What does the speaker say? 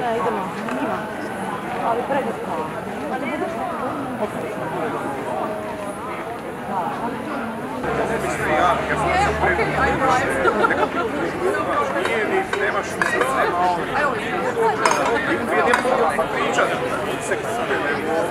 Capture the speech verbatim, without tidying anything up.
Ne, idemo. Ima. Ali predivno. Nemaš u srce, evo, vidim mogu pričati, se kusuje, nego...